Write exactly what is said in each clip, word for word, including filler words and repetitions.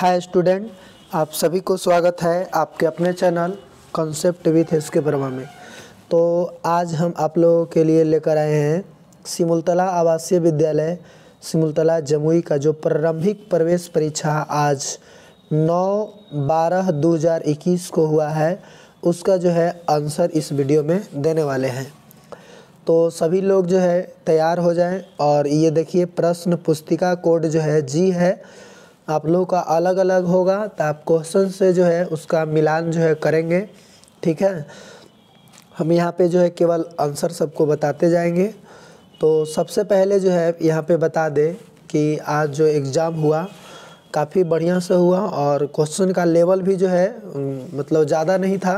Hi student, आप सभी को स्वागत है आपके अपने चैनल कॉन्सेप्ट विथ एस के वर्मा में। तो आज हम आप लोगों के लिए लेकर आए हैं सिमुलतला आवासीय विद्यालय सिमुलतला जमुई का जो प्रारंभिक प्रवेश परीक्षा आज नौ बारह दो हज़ार इक्कीस को हुआ है, उसका जो है आंसर इस वीडियो में देने वाले हैं। तो सभी लोग जो है तैयार हो जाएं। और ये देखिए प्रश्न पुस्तिका कोड जो है जी है, आप लोगों का अलग अलग होगा, तो आप क्वेश्चन से जो है उसका मिलान जो है करेंगे। ठीक है, हम यहाँ पे जो है केवल आंसर सबको बताते जाएंगे। तो सबसे पहले जो है यहाँ पे बता दें कि आज जो एग्ज़ाम हुआ काफ़ी बढ़िया से हुआ और क्वेश्चन का लेवल भी जो है मतलब ज़्यादा नहीं था,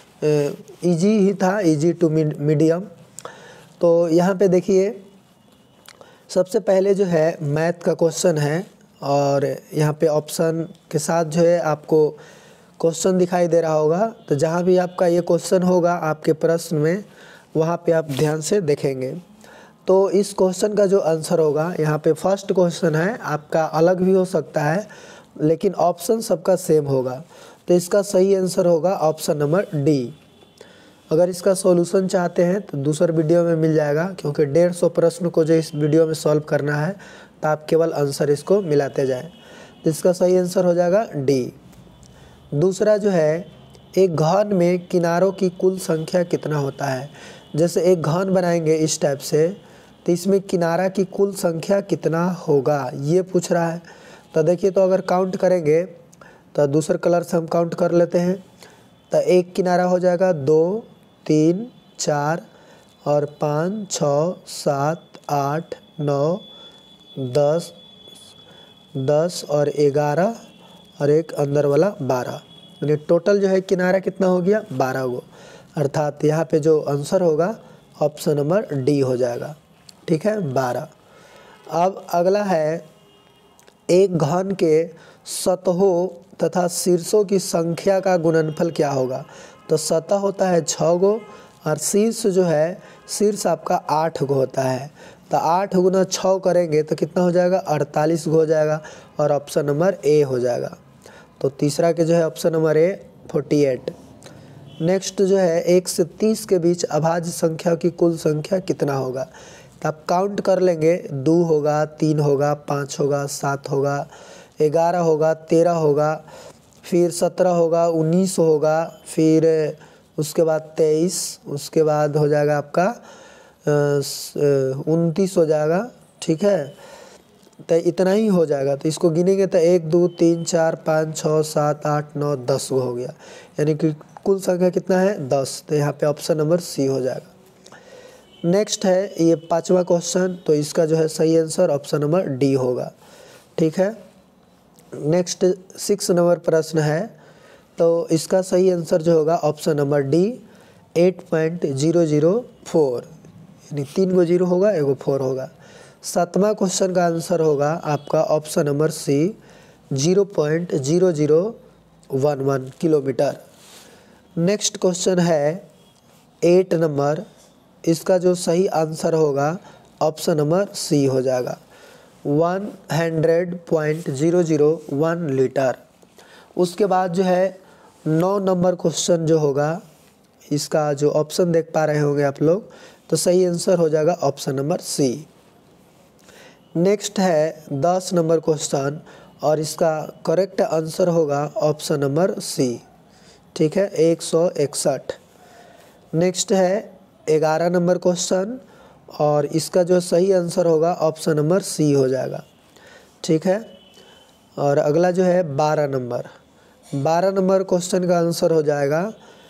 इजी ही था, इजी टू मीडियम। तो यहाँ पे देखिए सबसे पहले जो है मैथ का क्वेश्चन है और यहाँ पे ऑप्शन के साथ जो है आपको क्वेश्चन दिखाई दे रहा होगा। तो जहाँ भी आपका ये क्वेश्चन होगा आपके प्रश्न में, वहाँ पे आप ध्यान से देखेंगे। तो इस क्वेश्चन का जो आंसर होगा, यहाँ पे फर्स्ट क्वेश्चन है, आपका अलग भी हो सकता है लेकिन ऑप्शन सबका सेम होगा। तो इसका सही आंसर होगा ऑप्शन नंबर डी। अगर इसका सॉल्यूशन चाहते हैं तो दूसरे वीडियो में मिल जाएगा, क्योंकि डेढ़ सौ प्रश्न को जो इस वीडियो में सॉल्व करना है, तो आप केवल आंसर इसको मिलाते जाएं। तो इसका सही आंसर हो जाएगा डी। दूसरा जो है, एक घन में किनारों की कुल संख्या कितना होता है। जैसे एक घन बनाएंगे इस टाइप से, तो इसमें किनारा की कुल संख्या कितना होगा ये पूछ रहा है। तो देखिए, तो अगर काउंट करेंगे तो दूसरे कलर से हम काउंट कर लेते हैं। तो एक किनारा हो जाएगा दो, तीन, चार और पाँच, छः, सात, आठ, नौ, दस, दस और ग्यारह और एक अंदर वाला बारह, यानी टोटल जो है किनारा कितना हो गया, बारह गो। अर्थात यहाँ पे जो आंसर होगा ऑप्शन नंबर डी हो जाएगा। ठीक है, बारह। अब अगला है, एक घन के सतहों तथा शीर्षों की संख्या का गुणनफल क्या होगा। तो सतह होता है छः गो और शीर्ष जो है, शीर्ष आपका आठ गो होता है। तो आठ गुना छः करेंगे तो कितना हो जाएगा, अड़तालीस गो हो जाएगा और ऑप्शन नंबर ए हो जाएगा। तो तीसरा के जो है option number A forty eight. Next जो है, एक से तीस के बीच अभाज्य संख्या की कुल संख्या कितना होगा। तो आप काउंट कर लेंगे, दो होगा, तीन होगा, पाँच होगा, सात होगा, ग्यारह होगा, तेरह होगा, फिर सत्रह होगा, उन्नीस होगा, फिर उसके बाद तेईस, उसके बाद हो जाएगा आपका उनतीस हो जाएगा। ठीक है, तो इतना ही हो जाएगा। तो इसको गिनेंगे तो एक, दो, तीन, चार, पाँच, छः, सात, आठ, नौ, दस हो गया, यानी कि कुल संख्या कितना है, दस। तो यहाँ पे ऑप्शन नंबर सी हो जाएगा। नेक्स्ट है ये पांचवा क्वेश्चन, तो इसका जो है सही आंसर ऑप्शन नंबर डी होगा। ठीक है, नेक्स्ट सिक्स नंबर प्रश्न है, तो इसका सही आंसर जो होगा option number D eight point zero zero four, यानी तीन गो जीरो होगा, एगो फोर होगा। सातवां क्वेश्चन का आंसर होगा आपका option number C zero point zero zero one one kilometre. Next question है एट नंबर, इसका जो सही आंसर होगा ऑप्शन नंबर सी हो जाएगा one hundred point zero zero one litre. उसके बाद जो है नौ नंबर क्वेश्चन जो होगा, इसका जो ऑप्शन देख पा रहे होंगे आप लोग, तो सही आंसर हो जाएगा ऑप्शन नंबर सी। नेक्स्ट है दस नंबर क्वेश्चन और इसका करेक्ट आंसर होगा ऑप्शन नंबर सी। ठीक है, एक सौ इकसठ। नेक्स्ट है ग्यारह नंबर क्वेश्चन और इसका जो सही आंसर होगा ऑप्शन नंबर सी हो जाएगा। ठीक है, और अगला जो है बारह नंबर, बारह नंबर क्वेश्चन का आंसर हो जाएगा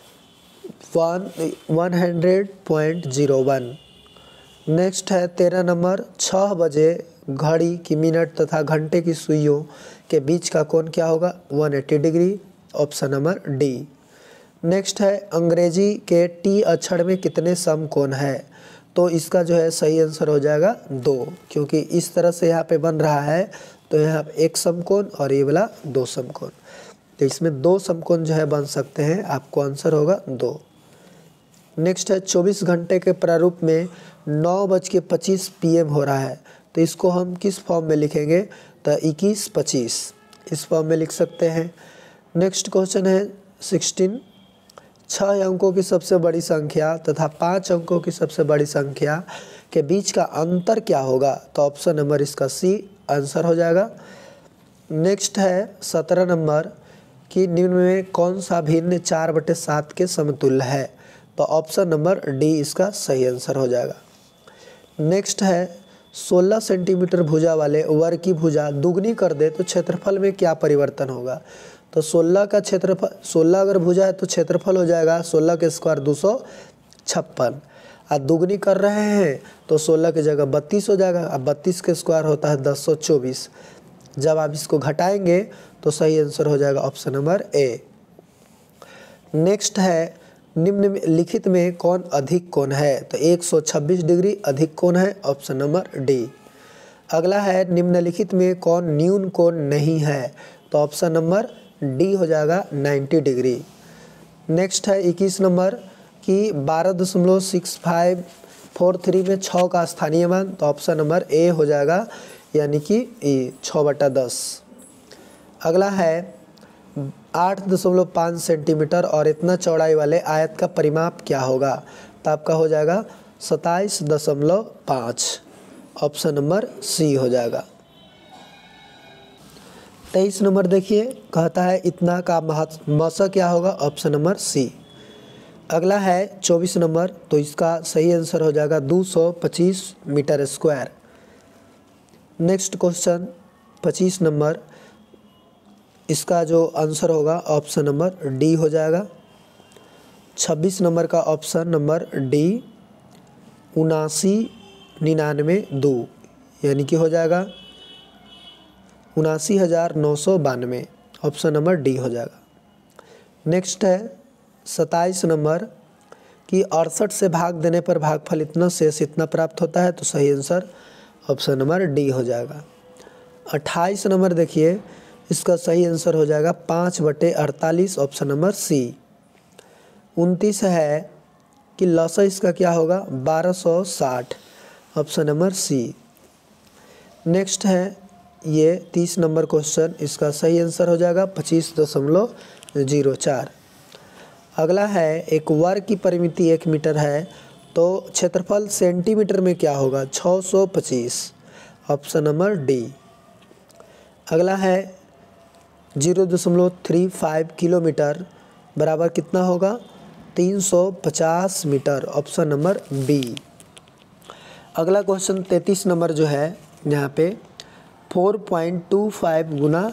one one hundred point zero one. Next है तेरह नंबर, छः बजे घड़ी की मिनट तथा घंटे की सुइयों के बीच का कोण क्या होगा, एक सौ अस्सी degree, option number D. Next है अंग्रेजी के टी अक्षर में कितने समकोण है। तो इसका जो है सही आंसर हो जाएगा दो, क्योंकि इस तरह से यहाँ पे बन रहा है, तो यहाँ एक समकोण और ये वाला दो समकोण, तो इसमें दो समकोण जो है बन सकते हैं, आपको आंसर होगा दो। नेक्स्ट है चौबीस घंटे के प्रारूप में नौ बज के पच्चीस पी एम हो रहा है, तो इसको हम किस फॉर्म में लिखेंगे, तो इक्कीस पच्चीस। इस फॉर्म में लिख सकते हैं। नेक्स्ट क्वेश्चन है सिक्सटीन, छः अंकों की सबसे बड़ी संख्या तथा पाँच अंकों की सबसे बड़ी संख्या के बीच का अंतर क्या होगा? तो ऑप्शन नंबर इसका सी आंसर हो जाएगा। नेक्स्ट है सत्रह नंबर कि निम्न में कौन सा भिन्न चार बटे सात के समतुल्य है? तो ऑप्शन नंबर डी इसका सही आंसर हो जाएगा। नेक्स्ट है सोलह सेंटीमीटर भुजा वाले वर्ग की भुजा दुगनी कर दे तो क्षेत्रफल में क्या परिवर्तन होगा? तो सोलह का क्षेत्रफल, सोलह अगर भुजा है तो क्षेत्रफल हो जाएगा सोलह के स्क्वायर दो सौ छप्पन। अब दुगनी कर रहे हैं तो सोलह की जगह बत्तीस हो जाएगा। अब बत्तीस के स्क्वायर होता है दस सौ चौबीस। जब आप इसको घटाएंगे तो सही आंसर हो जाएगा ऑप्शन नंबर ए। नेक्स्ट है निम्नलिखित में कौन अधिक कोण है? तो एक सौ छब्बीस डिग्री अधिक कोण है, ऑप्शन नंबर डी। अगला है निम्नलिखित में कौन न्यून कोण नहीं है? तो ऑप्शन नंबर डी हो जाएगा नब्बे डिग्री। नेक्स्ट है इक्कीस नंबर कि बारह दशमलव सिक्स फाइव फोर थ्री में छः का स्थानीय मान, तो ऑप्शन नंबर ए हो जाएगा यानी कि ए छः बटा दस। अगला है आठ दशमलव पाँच सेंटीमीटर और इतना चौड़ाई वाले आयत का परिमाप क्या होगा? तो आपका हो जाएगा सत्ताईस दशमलव पाँच, ऑप्शन नंबर सी हो जाएगा। तेईस नंबर देखिए, कहता है इतना का मसा क्या होगा? Option number C. अगला है चौबीस नंबर, तो इसका सही आंसर हो जाएगा दो सौ पच्चीस मीटर स्क्वायर। नेक्स्ट क्वेश्चन पच्चीस नंबर, इसका जो आंसर होगा ऑप्शन नंबर डी हो जाएगा। छब्बीस नंबर का ऑप्शन नंबर डी उनासी निन्यानवे दो, यानी कि हो जाएगा उनासी हज़ार नौ सौ बानवे, ऑप्शन नंबर डी हो जाएगा। नेक्स्ट है सत्ताईस नंबर कि अड़सठ से भाग देने पर भागफल इतना शेष इतना प्राप्त होता है, तो सही आंसर ऑप्शन नंबर डी हो जाएगा। अट्ठाईस नंबर देखिए, इसका सही आंसर हो जाएगा पाँच बटे अड़तालीस, ऑप्शन नंबर सी। उनतीस है कि लसा इसका क्या होगा? बारह सौ साठ, ऑप्शन नंबर सी। नेक्स्ट है ये तीस नंबर क्वेश्चन, इसका सही आंसर हो जाएगा पच्चीस दशमलव जीरो चार। अगला है एक वर्ग की परिमिति एक मीटर है तो क्षेत्रफल सेंटीमीटर में क्या होगा? छः सौ पच्चीस, ऑप्शन नंबर डी। अगला है जीरो दशमलव थ्री फाइव किलोमीटर बराबर कितना होगा? तीन सौ पचास मीटर, ऑप्शन नंबर बी। अगला क्वेश्चन तैंतीस नंबर जो है यहाँ पे फोर पॉइंट टू फाइव गुना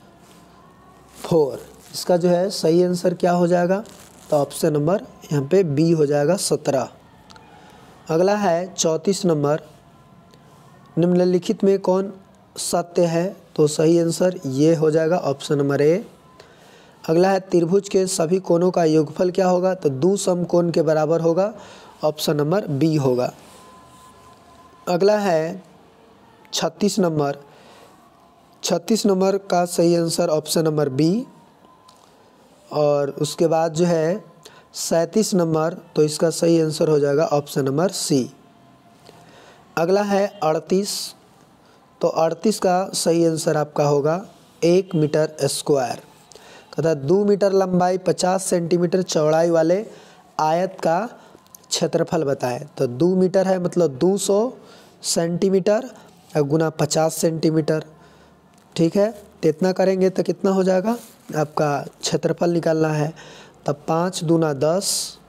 फोर, इसका जो है सही आंसर क्या हो जाएगा? तो ऑप्शन नंबर यहाँ पे बी हो जाएगा सत्रह। अगला है चौंतीस नंबर, निम्नलिखित में कौन सत्य है? तो सही आंसर ये हो जाएगा ऑप्शन नंबर ए। अगला है त्रिभुज के सभी कोणों का योगफल क्या होगा? तो दो समकोण के बराबर होगा, ऑप्शन नंबर बी होगा। अगला है छत्तीस नंबर, छत्तीस नंबर का सही आंसर ऑप्शन नंबर बी। और उसके बाद जो है सैंतीस नंबर, तो इसका सही आंसर हो जाएगा ऑप्शन नंबर सी। अगला है अड़तीस, तो अड़तीस का सही आंसर आपका होगा एक मीटर स्क्वायर। कहता दो मीटर लंबाई पचास सेंटीमीटर चौड़ाई वाले आयत का क्षेत्रफल बताएं। तो दो मीटर है मतलब दो सौ सेंटीमीटर गुना पचास सेंटीमीटर, ठीक है। तो इतना करेंगे तो कितना हो जाएगा? आपका क्षेत्रफल निकालना है, तब पाँच दूना दस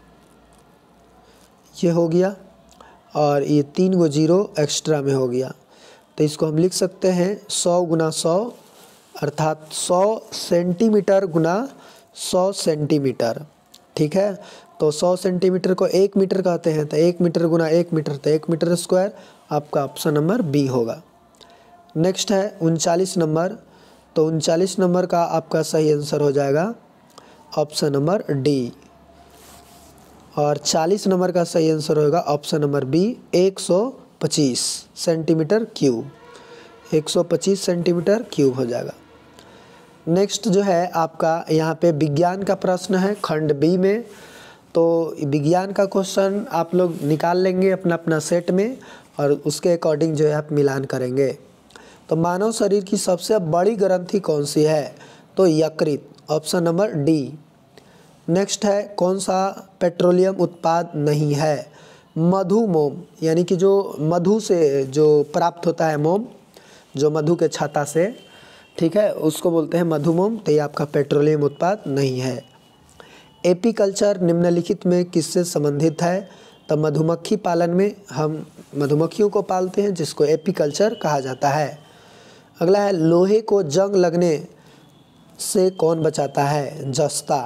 ये हो गया और ये तीन गो जीरो एक्स्ट्रा में हो गया, तो इसको हम लिख सकते हैं सौ गुना सौ अर्थात सौ सेंटीमीटर गुना सौ सेंटीमीटर, ठीक है। तो सौ सेंटीमीटर को एक मीटर कहते हैं, तो एक मीटर गुना एक मीटर तो एक मीटर स्क्वायर, आपका ऑप्शन नंबर बी होगा। नेक्स्ट है उनचालीस नंबर, तो उनचालीस नंबर का आपका सही आंसर हो जाएगा ऑप्शन नंबर डी। और चालीस नंबर का सही आंसर होगा ऑप्शन नंबर बी एक सौ पच्चीस सेंटीमीटर क्यूब, एक सौ पच्चीस सेंटीमीटर क्यूब हो जाएगा। नेक्स्ट जो है आपका यहाँ पे विज्ञान का प्रश्न है खंड बी में, तो विज्ञान का क्वेश्चन आप लोग निकाल लेंगे अपना अपना सेट में और उसके अकॉर्डिंग जो है आप मिलान करेंगे। तो मानव शरीर की सबसे बड़ी ग्रंथि कौन सी है? तो यकृत, ऑप्शन नंबर डी। नेक्स्ट है, कौन सा पेट्रोलियम उत्पाद नहीं है? मधु मोम, यानी कि जो मधु से जो प्राप्त होता है मोम, जो मधु के छाता से, ठीक है, उसको बोलते हैं मधु मोम। तो ये आपका पेट्रोलियम उत्पाद नहीं है। एपीकल्चर निम्नलिखित में किससे संबंधित है? तो मधुमक्खी पालन में हम मधुमक्खियों को पालते हैं, जिसको एपीकल्चर कहा जाता है। अगला है, लोहे को जंग लगने से कौन बचाता है? जस्ता,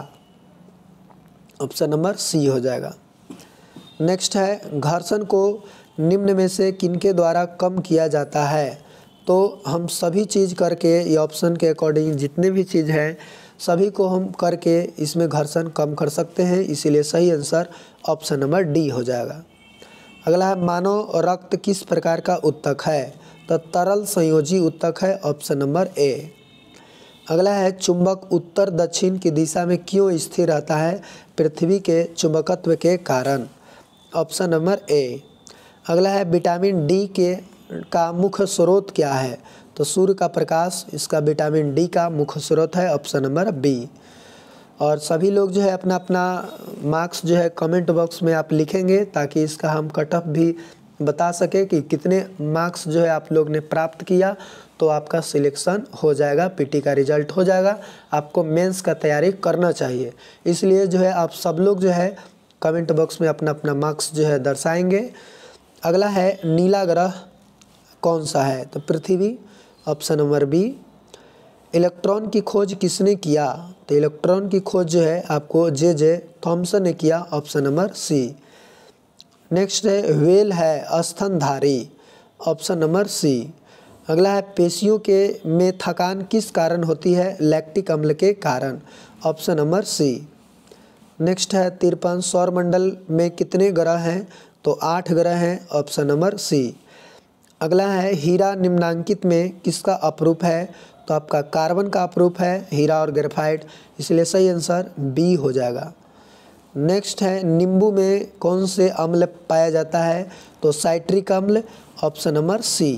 ऑप्शन नंबर सी हो जाएगा। नेक्स्ट है, घर्षण को निम्न में से किनके द्वारा कम किया जाता है? तो हम सभी चीज़ करके, ये ऑप्शन के अकॉर्डिंग जितने भी चीज़ हैं सभी को हम करके इसमें घर्षण कम कर सकते हैं, इसीलिए सही आंसर ऑप्शन नंबर डी हो जाएगा। अगला है, मानव रक्त किस प्रकार का उत्तक है? तो तरल संयोजी उत्तक है, ऑप्शन नंबर ए। अगला है, चुंबक उत्तर दक्षिण की दिशा में क्यों स्थिर रहता है? पृथ्वी के चुंबकत्व के कारण, ऑप्शन नंबर ए। अगला है, विटामिन डी के का मुख्य स्रोत क्या है? तो सूर्य का प्रकाश इसका विटामिन डी का मुख्य स्रोत है, ऑप्शन नंबर बी। और सभी लोग जो है अपना अपना मार्क्स जो है कमेंट बॉक्स में आप लिखेंगे, ताकि इसका हम कट ऑफ भी बता सके कि कितने मार्क्स जो है आप लोग ने प्राप्त किया, तो आपका सिलेक्शन हो जाएगा, पीटी का रिजल्ट हो जाएगा। आपको मेंस का तैयारी करना चाहिए, इसलिए जो है आप सब लोग जो है कमेंट बॉक्स में अपना अपना मार्क्स जो है दर्शाएंगे। अगला है, नीला ग्रह कौन सा है? तो पृथ्वी, ऑप्शन नंबर बी। इलेक्ट्रॉन की खोज किसने किया? तो इलेक्ट्रॉन की खोज जो है आपको जे जे थॉमसन ने किया, ऑप्शन नंबर सी। नेक्स्ट है, व्हेल है स्तनधारी, ऑप्शन नंबर सी। अगला है, पेशियों के में थकान किस कारण होती है? लैक्टिक अम्ल के कारण, ऑप्शन नंबर सी। नेक्स्ट है, तिरपन सौरमंडल में कितने ग्रह हैं? तो आठ ग्रह हैं, ऑप्शन नंबर सी। अगला है, हीरा निम्नांकित में किसका अपरूप है? तो आपका कार्बन का अपरूप है, हीरा और ग्रेफाइट, इसलिए सही आंसर बी हो जाएगा। नेक्स्ट है, नींबू में कौन से अम्ल पाया जाता है? तो साइट्रिक अम्ल, ऑप्शन नंबर सी।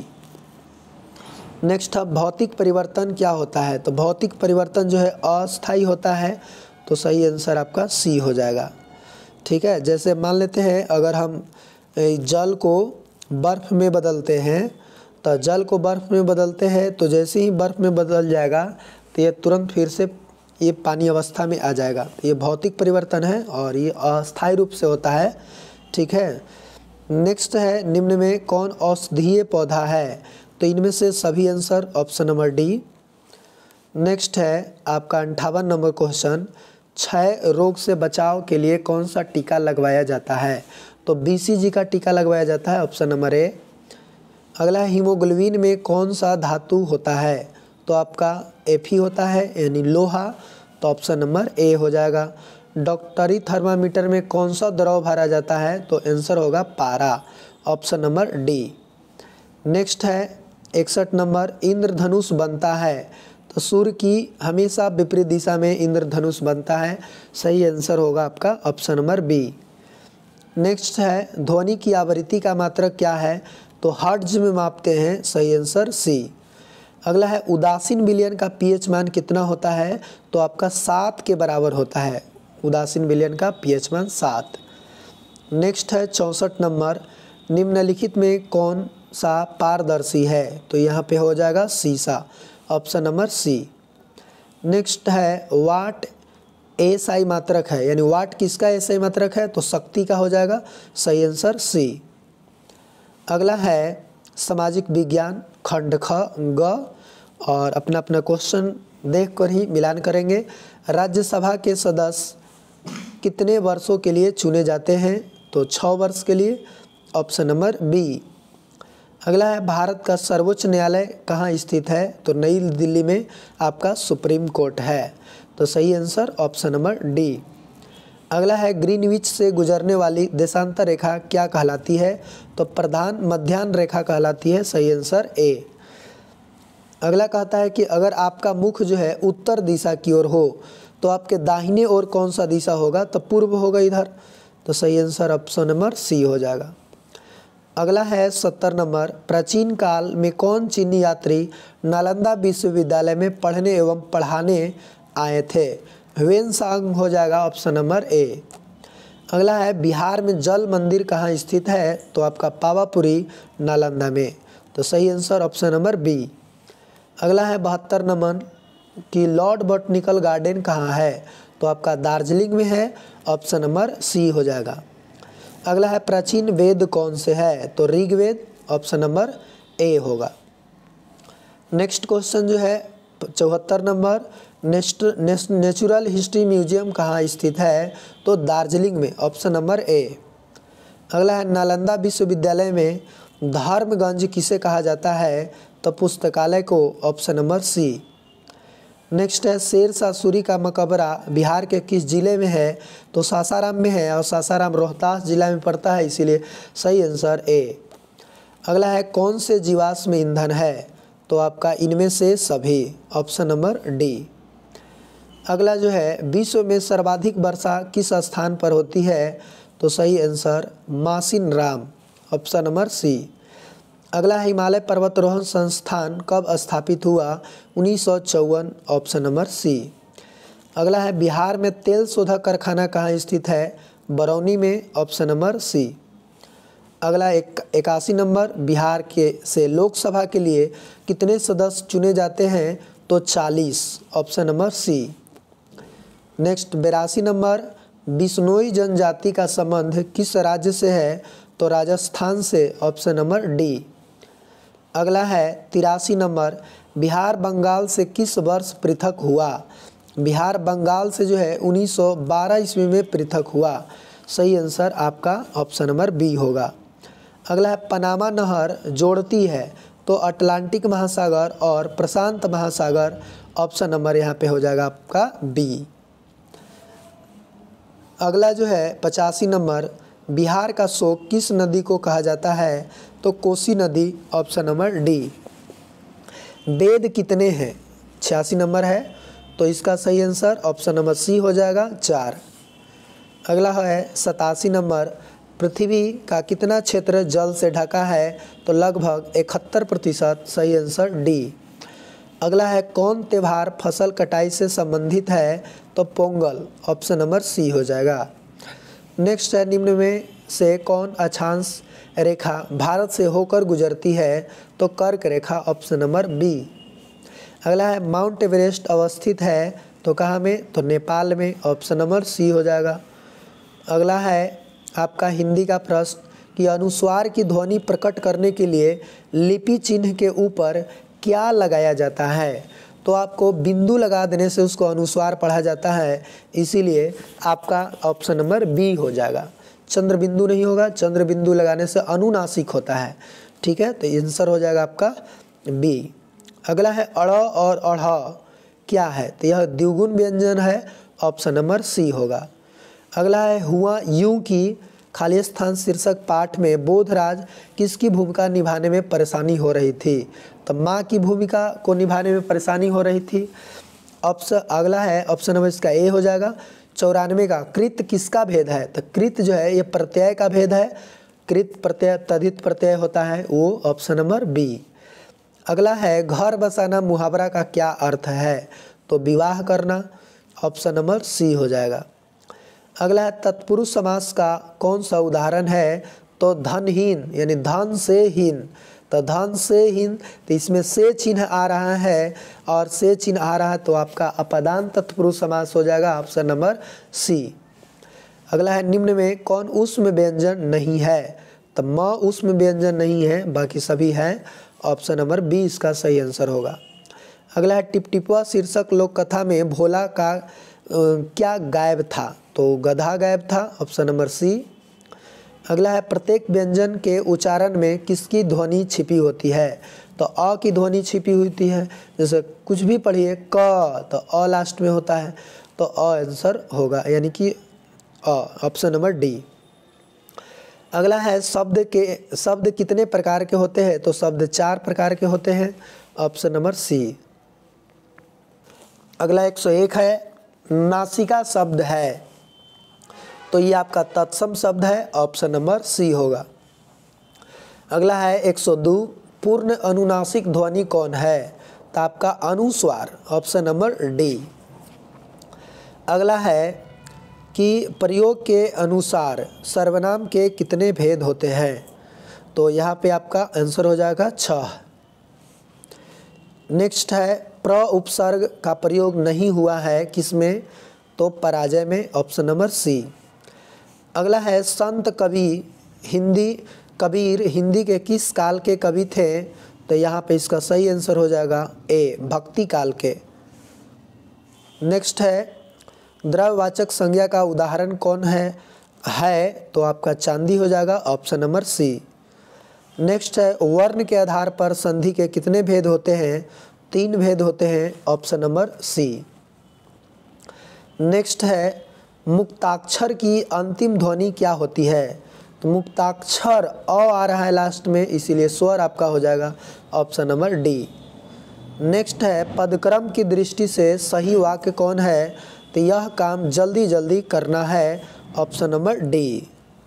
नेक्स्ट है, भौतिक परिवर्तन क्या होता है? तो भौतिक परिवर्तन जो है अस्थायी होता है, तो सही आंसर आपका सी हो जाएगा। ठीक है, जैसे मान लेते हैं अगर हम जल को बर्फ़ में बदलते हैं, तो जल को बर्फ़ में बदलते हैं तो जैसे ही बर्फ़ में बदल जाएगा तो ये तुरंत फिर से ये पानी अवस्था में आ जाएगा। ये भौतिक परिवर्तन है और ये अस्थायी रूप से होता है। ठीक है, नेक्स्ट है, निम्न में कौन औषधीय पौधा है? तो इनमें से सभी answer, option number D. Next है आपका अंठावन नंबर क्वेश्चन, क्षय रोग से बचाव के लिए कौन सा टीका लगवाया जाता है? तो बीसीजी का टीका लगवाया जाता है, ऑप्शन नंबर ए। अगला है, हीमोग्लोबिन में कौन सा धातु होता है? तो आपका एफी होता है, यानी लोहा, तो ऑप्शन नंबर ए हो जाएगा। डॉक्टरी थर्मामीटर में कौन सा द्रव भरा जाता है? तो आंसर होगा पारा, ऑप्शन नंबर डी। नेक्स्ट है इकसठ नंबर, इंद्रधनुष बनता है? तो सूर्य की हमेशा विपरीत दिशा में इंद्रधनुष बनता है, सही आंसर होगा आपका ऑप्शन नंबर बी। नेक्स्ट है, ध्वनि की आवृत्ति का मात्रक क्या है? तो हर्ट्ज में मापते हैं, सही आंसर सी। अगला है, उदासीन विलयन का पीएच मान कितना होता है? तो आपका सात के बराबर होता है, उदासीन विलयन का पीएच मान सात। नेक्स्ट है चौंसठ नंबर, निम्नलिखित में कौन सा पारदर्शी है? तो यहाँ पे हो जाएगा शीशा, ऑप्शन नंबर सी। नेक्स्ट है, वाट एसआई मात्रक है, यानी वाट किसका एसआई मात्रक है? तो शक्ति का हो जाएगा, सही आंसर सी। अगला है सामाजिक विज्ञान खंड ख ग, और अपना अपना क्वेश्चन देख कर ही मिलान करेंगे। राज्यसभा के सदस्य कितने वर्षों के लिए चुने जाते हैं? तो छः वर्ष के लिए, ऑप्शन नंबर बी। अगला है, भारत का सर्वोच्च न्यायालय कहाँ स्थित है? तो नई दिल्ली में आपका सुप्रीम कोर्ट है, तो सही आंसर ऑप्शन नंबर डी। अगला है, ग्रीनविच से गुजरने वाली देशांतर रेखा क्या कहलाती है? तो प्रधान मध्याह्न रेखा कहलाती है, सही आंसर ए। अगला कहता है कि अगर आपका मुख जो है उत्तर दिशा की ओर हो तो आपके दाहिने ओर कौन सा दिशा होगा? तो पूर्व होगा इधर, तो सही आंसर ऑप्शन नंबर सी हो जाएगा। अगला है सत्तर नंबर, प्राचीन काल में कौन चीनी यात्री नालंदा विश्वविद्यालय में पढ़ने एवं पढ़ाने आए थे? ह्वेनसांग हो जाएगा ऑप्शन नंबर ए। अगला है बिहार में जल मंदिर कहाँ स्थित है? तो आपका पावापुरी नालंदा में, तो सही आंसर ऑप्शन नंबर बी। अगला है बहत्तर नंबर कि लॉर्ड बॉटनिकल गार्डन कहाँ है? तो आपका दार्जिलिंग में है, ऑप्शन नंबर सी हो जाएगा। अगला है प्राचीन वेद कौन से है? तो ऋग्वेद, ऑप्शन नंबर ए होगा। नेक्स्ट क्वेश्चन जो है चौहत्तर number, nest natural history museum कहाँ स्थित है? तो दार्जिलिंग में, ऑप्शन नंबर ए। अगला है नालंदा विश्वविद्यालय में धर्मगंज किसे कहा जाता है? तो पुस्तकालय को, ऑप्शन नंबर सी। नेक्स्ट है शेर शाह सूरी का मकबरा बिहार के किस जिले में है? तो सासाराम में है, और सासाराम रोहतास जिला में पड़ता है, इसीलिए सही आंसर ए। अगला है कौन से जीवाश्म ईंधन है? तो आपका इनमें से सभी, ऑप्शन नंबर डी। अगला जो है विश्व में सर्वाधिक वर्षा किस स्थान पर होती है? तो सही आंसर मासिन राम, ऑप्शन नंबर सी। अगला है हिमालय पर्वतारोहण संस्थान कब स्थापित हुआ? उन्नीस सौ चौवन, ऑप्शन नंबर सी। अगला है बिहार में तेल शोधक कारखाना कहाँ स्थित है? बरौनी में, ऑप्शन नंबर सी। अगला एक इक्यासी नंबर, बिहार के से लोकसभा के लिए कितने सदस्य चुने जाते हैं? तो चालीस, ऑप्शन नंबर सी। नेक्स्ट बेरासी नंबर, बिश्नोई जनजाति का संबंध किस राज्य से है? तो राजस्थान से, ऑप्शन नंबर डी। अगला है तिरासी नंबर, बिहार बंगाल से किस वर्ष पृथक हुआ? बिहार बंगाल से जो है उन्नीस सौ बारह ईस्वी में पृथक हुआ, सही आंसर आपका ऑप्शन नंबर बी होगा। अगला है पनामा नहर जोड़ती है तो अटलांटिक महासागर और प्रशांत महासागर, ऑप्शन नंबर यहाँ पे हो जाएगा आपका बी। अगला जो है पचासी नंबर, बिहार का शोक किस नदी को कहा जाता है? तो कोसी नदी, ऑप्शन नंबर डी। वेद कितने हैं? छियासी नंबर है, तो इसका सही आंसर ऑप्शन नंबर सी हो जाएगा, चार। अगला है सतासी नंबर, पृथ्वी का कितना क्षेत्र जल से ढका है? तो लगभग इकहत्तर प्रतिशत, सही आंसर डी। अगला है कौन त्यौहार फसल कटाई से संबंधित है? तो पोंगल, ऑप्शन नंबर सी हो जाएगा। नेक्स्ट है निम्न में से कौन अक्षांश रेखा भारत से होकर गुजरती है? तो कर्क रेखा, ऑप्शन नंबर बी। अगला है माउंट एवरेस्ट अवस्थित है तो कहाँ में? तो नेपाल में, ऑप्शन नंबर सी हो जाएगा। अगला है आपका हिंदी का प्रश्न कि अनुस्वार की ध्वनि प्रकट करने के लिए लिपि चिन्ह के ऊपर क्या लगाया जाता है? तो आपको बिंदु लगा देने से उसको अनुस्वार पढ़ा जाता है, इसीलिए आपका ऑप्शन नंबर बी हो जाएगा। चंद्र बिंदु नहीं होगा, चंद्र बिंदु लगाने से अनुनासिक होता है, ठीक है, तो आंसर हो जाएगा आपका बी। अगला है अड़ और अढ़ क्या है? तो यह द्विगुण व्यंजन है, ऑप्शन नंबर सी होगा। अगला है हुआ यूं की खाली स्थान शीर्षक पाठ में बोधराज किसकी भूमिका निभाने में परेशानी हो रही थी? तो माँ की भूमिका को निभाने में परेशानी हो रही थी। ऑप्शन अगला है ऑप्शन नंबर इसका ए हो जाएगा। चौरानवे का कृत किसका भेद है? तो कृत जो है ये प्रत्यय का भेद है, कृत प्रत्यय तद्धित प्रत्यय होता है, वो ऑप्शन नंबर बी। अगला है घर बसाना मुहावरा का क्या अर्थ है? तो विवाह करना, ऑप्शन नंबर सी हो जाएगा। अगला है तत्पुरुष समास का कौन सा उदाहरण है? तो धनहीन यानी धन से हीन, तो धन से हीन, तो इसमें से चिन्ह आ रहा है और से चिन्ह आ रहा है तो आपका अपदान तत्पुरुष समास हो जाएगा, ऑप्शन नंबर सी। अगला है निम्न में कौन उष्म व्यंजन नहीं है? तो म उष्म व्यंजन नहीं है, बाकी सभी हैं, ऑप्शन नंबर बी इसका सही आंसर होगा। अगला है टिपटिपुआ शीर्षक लोक कथा में भोला का आ, क्या गायब था? तो गधा गायब था, ऑप्शन नंबर सी। अगला है प्रत्येक व्यंजन के उच्चारण में किसकी ध्वनि छिपी होती है? तो अ की ध्वनि छिपी होती है, जैसे कुछ भी पढ़िए क, तो अ लास्ट में होता है, तो अ आंसर होगा, यानी कि अ, ऑप्शन नंबर डी। अगला है शब्द के शब्द कितने प्रकार के होते हैं? तो शब्द चार प्रकार के होते हैं, ऑप्शन नंबर सी। अगला एक सौ एक है नासिका शब्द है, तो ये आपका तत्सम शब्द है, ऑप्शन नंबर सी होगा। अगला है एक सौ दो, पूर्ण अनुनासिक ध्वनि कौन है? तो आपका अनुस्वार, ऑप्शन नंबर डी। अगला है कि प्रयोग के अनुसार सर्वनाम के कितने भेद होते हैं? तो यहाँ पे आपका आंसर हो जाएगा छह। नेक्स्ट है प्र उपसर्ग का प्रयोग नहीं हुआ है किसमें? तो पराजय में, ऑप्शन नंबर सी। अगला है संत कवि हिंदी कबीर हिंदी के किस काल के कवि थे? तो यहाँ पे इसका सही आंसर हो जाएगा ए, भक्ति काल के। नेक्स्ट है द्रव्यवाचक संज्ञा का उदाहरण कौन है है तो आपका चांदी हो जाएगा, ऑप्शन नंबर सी। नेक्स्ट है वर्ण के आधार पर संधि के कितने भेद होते हैं? तीन भेद होते हैं, ऑप्शन नंबर सी। नेक्स्ट है मुक्ताक्षर की अंतिम ध्वनि क्या होती है? तो मुक्ताक्षर अ आ रहा है लास्ट में, इसीलिए स्वर आपका हो जाएगा, ऑप्शन नंबर डी। नेक्स्ट है पदक्रम की दृष्टि से सही वाक्य कौन है? तो यह काम जल्दी जल्दी करना है, ऑप्शन नंबर डी।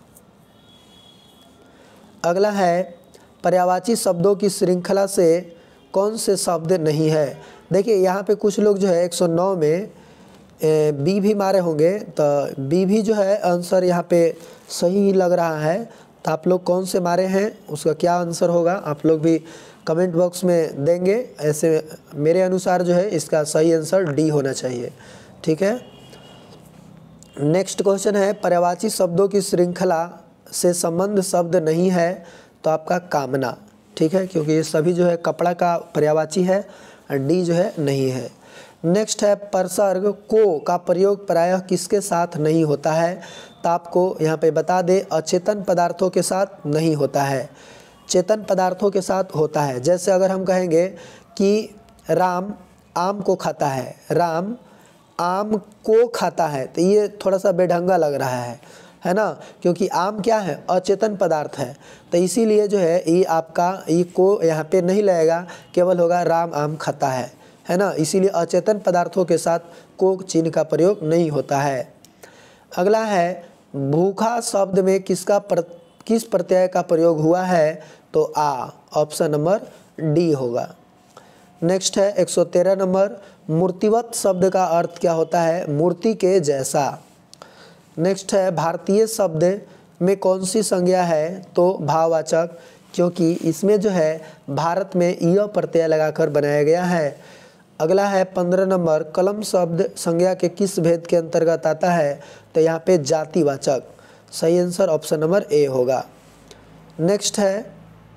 अगला है पर्यायवाची शब्दों की श्रृंखला से कौन से शब्द नहीं है? देखिए यहाँ पे कुछ लोग जो है एक सौ नौ में बी भी मारे होंगे, तो बी भी जो है आंसर यहाँ पे सही लग रहा है। तो आप लोग कौन से मारे हैं, उसका क्या आंसर होगा आप लोग भी कमेंट बॉक्स में देंगे। ऐसे मेरे अनुसार जो है इसका सही आंसर डी होना चाहिए, ठीक है। नेक्स्ट क्वेश्चन है पर्यायवाची शब्दों की श्रृंखला से संबंध शब्द नहीं है तो आपका कामना, ठीक है, क्योंकि ये सभी जो है कपड़ा का पर्यायवाची है और डी जो है नहीं है। नेक्स्ट है परसर्ग को का प्रयोग प्रायः किसके साथ नहीं होता है? तो आपको यहाँ पे बता दे अचेतन पदार्थों के साथ नहीं होता है, चेतन पदार्थों के साथ होता है। जैसे अगर हम कहेंगे कि राम आम को खाता है, राम आम को खाता है, तो ये थोड़ा सा बेढंगा लग रहा है, है ना, क्योंकि आम क्या है? अचेतन पदार्थ है। तो इसीलिए जो है ये आपका ये को यहाँ पे नहीं लगेगा, केवल होगा राम आम खाता है, है ना। इसीलिए अचेतन पदार्थों के साथ को चिन्ह का प्रयोग नहीं होता है। अगला है भूखा शब्द में किसका प्र, किस प्रत्यय का प्रयोग हुआ है? तो आ, ऑप्शन नंबर डी होगा। नेक्स्ट है एक सौ तेरह नंबर मूर्तिवत शब्द का अर्थ क्या होता है? मूर्ति के जैसा। नेक्स्ट है भारतीय शब्द में कौन सी संज्ञा है? तो भाववाचक, क्योंकि इसमें जो है भारत में य प्रत्यय लगाकर बनाया गया है। अगला है पंद्रह नंबर कलम शब्द संज्ञा के किस भेद के अंतर्गत आता है? तो यहाँ पे जातिवाचक, सही आंसर ऑप्शन नंबर ए होगा। नेक्स्ट है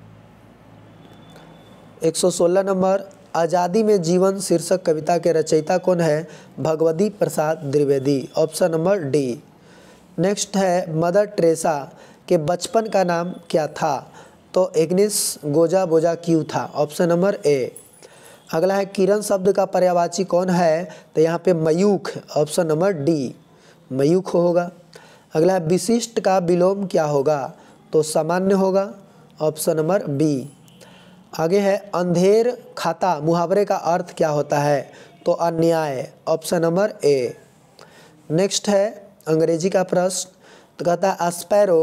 एक सौ सोलह नंबर आज़ादी में जीवन शीर्षक कविता के रचयिता कौन है? Bhagwati Prasad Dwivedi, option number D. Next है मदर टेरेसा के बचपन का नाम क्या था? तो एग्नेस गोजा बोजा क्यों था, ऑप्शन नंबर ए। अगला है किरण शब्द का पर्यायवाची कौन है? तो यहाँ पे मयूख, ऑप्शन नंबर डी, मयूख होगा। अगला है विशिष्ट का विलोम क्या होगा? तो सामान्य होगा, ऑप्शन नंबर बी। आगे है अंधेर खाता मुहावरे का अर्थ क्या होता है? तो अन्याय, ऑप्शन नंबर ए। नेक्स्ट है अंग्रेजी का प्रश्न, तो कहता है स्पैरो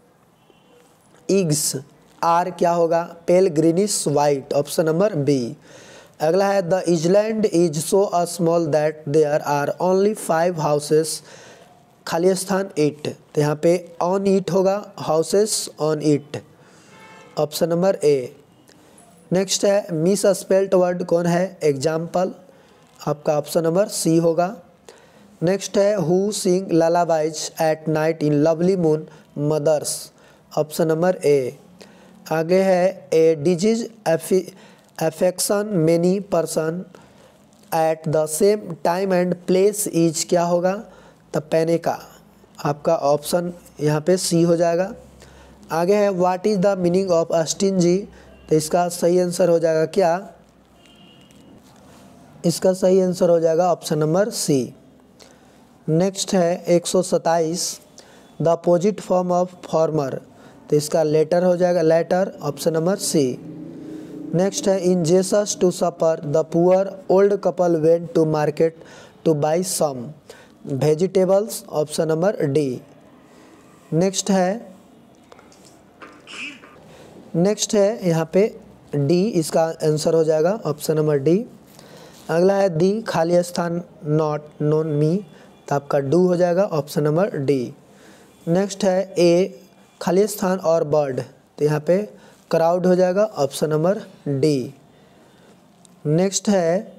इग्स आर क्या होगा? Pale greenish white, option number B. अगला है the island is so a small that there are only five houses, खाली स्थान इट, तो यहाँ पे ऑन इट होगा, houses on it, option number A. Next है मिस स्पेल्ट वर्ड कौन है? एग्जाम्पल, आपका ऑप्शन नंबर सी होगा। नेक्स्ट है who sing lullabies at night in lovely moon? Mothers, option number A. आगे है a disease affection many person at the same time and place is क्या होगा? The पैनिका, आपका ऑप्शन यहाँ पे सी हो जाएगा। आगे है what is the meaning of stingy? तो इसका सही आंसर हो जाएगा क्या? इसका सही आंसर हो जाएगा ऑप्शन नंबर सी। नेक्स्ट है एक सौ सत्ताईस the opposite form of former, तो इसका लेटर हो जाएगा, letter, option number C. Next है in Jesus to supper the poor old couple went to market to buy some vegetables, option number D. Next है नेक्स्ट है यहाँ पे D, इसका आंसर हो जाएगा ऑप्शन नंबर डी। अगला है दी खाली स्थान नॉट नोन मी, तो आपका डू हो जाएगा ऑप्शन नंबर डी। नेक्स्ट है ए खाली स्थान और बर्ड, तो यहाँ पे क्राउड हो जाएगा ऑप्शन नंबर डी। नेक्स्ट है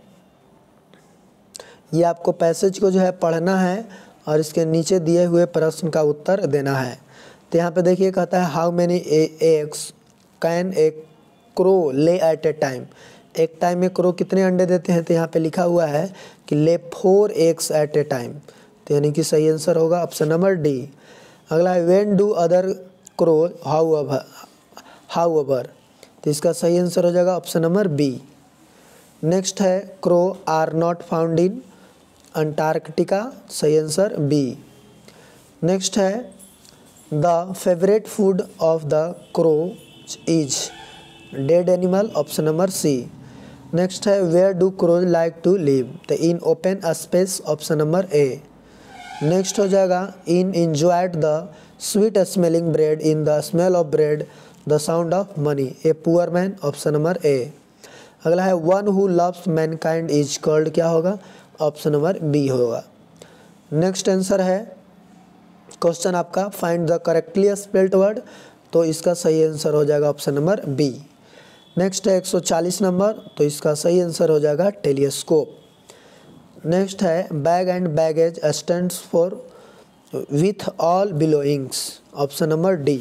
ये आपको पैसेज को जो है पढ़ना है और इसके नीचे दिए हुए प्रश्न का उत्तर देना है। तो यहाँ पे देखिए कहता है how many eggs can a crow lay at a time, एक टाइम में क्रो कितने अंडे देते हैं, तो यहाँ पे लिखा हुआ है कि lay four eggs at a time, तो यानी कि सही आंसर होगा ऑप्शन नंबर डी। अगला है when do other crow how how hour, तो इसका सही आंसर हो जाएगा ऑप्शन नंबर बी। नेक्स्ट है crow are not found in Antarctica, सही आंसर बी। नेक्स्ट है the favourite food of the crow is dead animal, option number C. Next है where do crow like to live, तो in open space, option number A. Next हो जाएगा in enjoyed the sweet smelling bread in the smell of bread the sound of money, a poor man, option number A. अगला है one who loves mankind is called, क्या होगा, option number B होगा। Next answer है question आपका find the correctly spelled word, तो इसका सही आंसर हो जाएगा ऑप्शन नंबर बी। नेक्स्ट है एक सौ चालीस नंबर, तो इसका सही आंसर हो जाएगा टेलीस्कोप। नेक्स्ट है bag and baggage stands for with all belongings, option number D.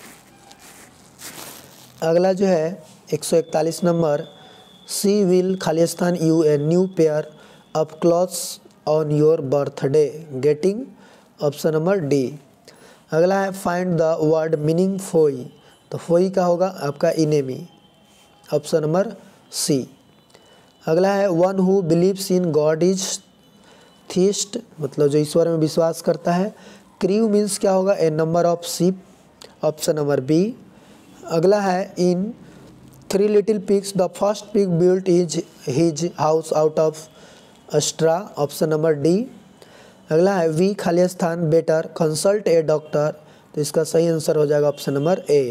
अगला जो है एक सौ इकतालीस नंबर सी विल खाली स्थान you a new pair of clothes on your birthday getting, option number D. अगला है find the word meaning foe, तो फोई का होगा आपका इनेमी, ऑप्शन नंबर सी। अगला है one who believes in God is theist, मतलब जो ईश्वर में विश्वास करता है। क्रीव मीन्स क्या होगा, a number of ship, option number B. अगला है in three little pigs the first pig built is his house out of straw, option number D. अगला है वी खाली स्थान बेटर कंसल्ट ए डॉक्टर, तो इसका सही आंसर हो जाएगा ऑप्शन नंबर ए।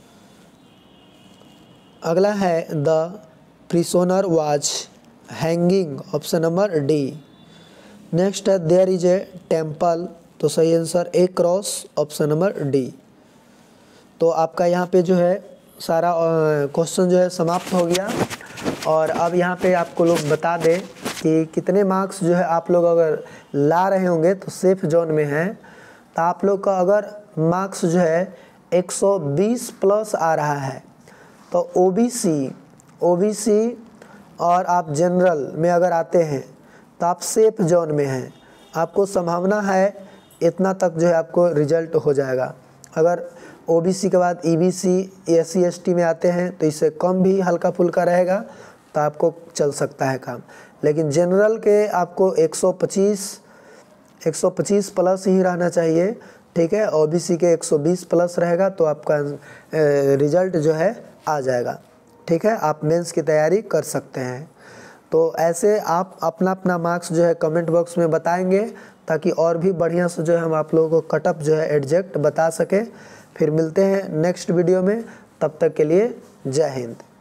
अगला है the prisoner was hanging, option number D. Next है देयर इज ए टेम्पल, तो सही answer a cross, option number D. तो आपका यहाँ पे जो है सारा क्वेश्चन जो है समाप्त हो गया। और अब यहाँ पे आपको लोग बता दें कि कितने मार्क्स जो है आप लोग अगर ला रहे होंगे तो सेफ जोन में हैं, तो आप लोग का अगर मार्क्स जो है एक सौ बीस प्लस आ रहा है तो ओबीसी ओबीसी और आप जनरल में अगर आते हैं तो आप सेफ जोन में हैं। आपको संभावना है इतना तक जो है आपको रिजल्ट हो जाएगा। अगर ओबीसी के बाद ईबीसी एससी एसटी में आते हैं तो इससे कम भी हल्का फुल्का रहेगा तो आपको चल सकता है काम। लेकिन जनरल के आपको एक सौ पच्चीस प्लस ही रहना चाहिए, ठीक है। ओबीसी के एक सौ बीस प्लस रहेगा तो आपका रिजल्ट जो है आ जाएगा, ठीक है। आप मेंस की तैयारी कर सकते हैं। तो ऐसे आप अपना अपना मार्क्स जो है कमेंट बॉक्स में बताएंगे ताकि और भी बढ़िया से जो है हम आप लोगों को कटअप जो है एग्जैक्ट बता सकें। फिर मिलते हैं नेक्स्ट वीडियो में, तब तक के लिए जय हिंद।